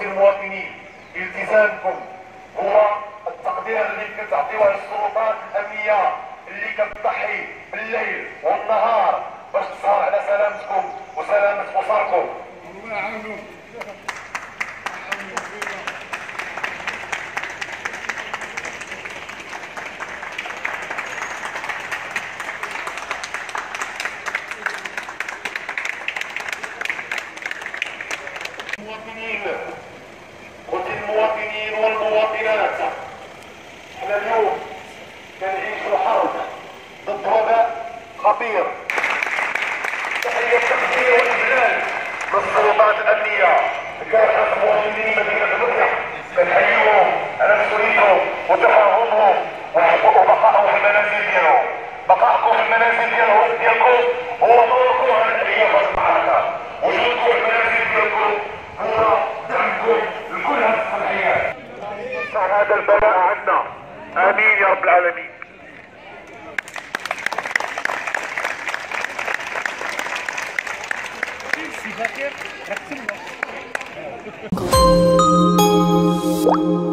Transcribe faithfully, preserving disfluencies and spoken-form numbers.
اخوتي المواطنين، التزامكم هو التقدير اللي كتعطيوه للسلطات الامنيه اللي كتضحي بالليل والنهار باش تسهر على سلامتكم وسلامه اسركم. الله يعاونهم. المواطنين قلت المواطنين والمواطنات، احنا اليوم كنعيشوا حرب ضد وباء خطير. تحية التقدير والإجلال للسلطات الأمنية لكافة مواطنين مدينة مكة، كنحييهم على مسؤوليتهم وتفاهمهم وبقائهم في المنازل ديالهم. بقائكم في المنازل ديالكم هو دوركم على الأيام والمعركة. وجودكم في المنازل ديالكم هو دعمكم لكل هذه الصلاحيات. صار هذا البلاء عنا، آمين يا رب العالمين. راك تما